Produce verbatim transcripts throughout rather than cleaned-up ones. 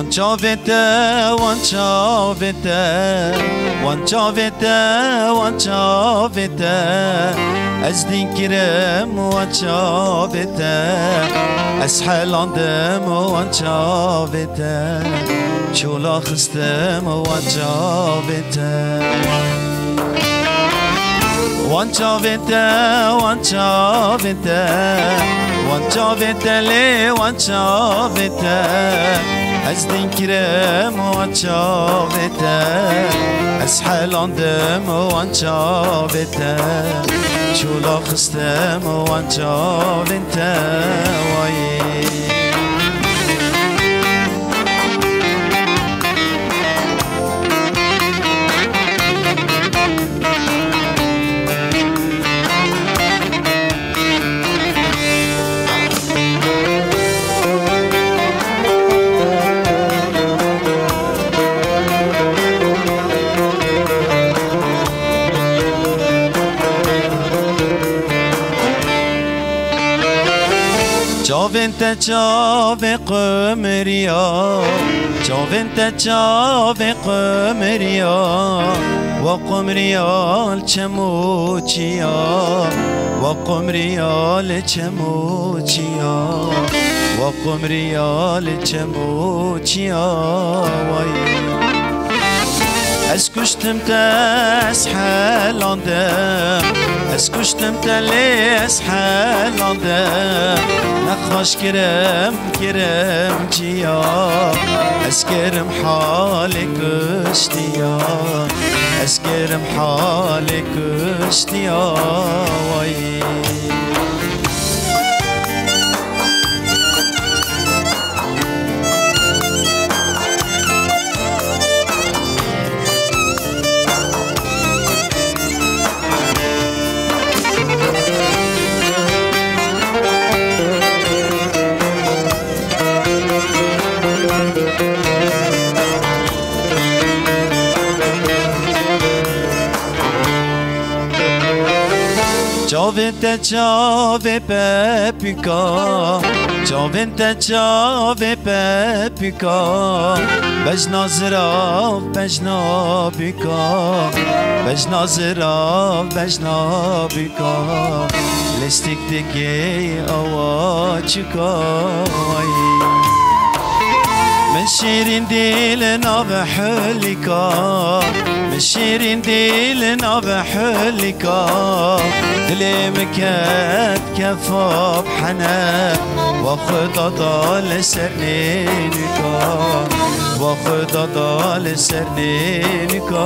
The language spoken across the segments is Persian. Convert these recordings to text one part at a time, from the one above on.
Chavete, one chavete, one chavete, one chavete. Az dinkrem one chavete, az halandem one chavete, chula khstem one chavete. One chavete, one chavete, one chavete le one chavete. از dinkrem one chavete, az halandem one chavete, chula khstem one chavete. Chavente chave qamriya, chavente chave qamriya, wa qamriya l'chamuchiya, wa qamriya l'chamuchiya, wa qamriya l'chamuchiya. از کشتم تاس حالاندم، از کشتم تالیس حالاندم. نخاش کرم کرم جیا، از کرم حال کشتیا، از کرم حال کشتیا. Chavente chave pepika, chavente chave pepika. Bejna zirav, bejna bika, bejna zirav, bejna bika. Lestik dike avachika. من شيرين ديلنا بحلكا، من شيرين ديلنا بحلكا. دلي مكات كفا بحنان، واخد ضال سرنينكا، واخد ضال سرنينكا.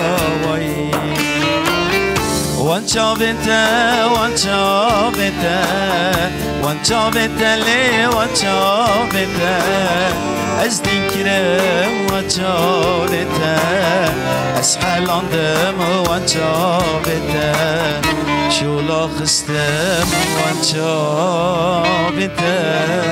وان chavete, one chavete, one chavete le one chavete. از dinkrem one chavete, از halandem one chavete, chula khstem one chavete.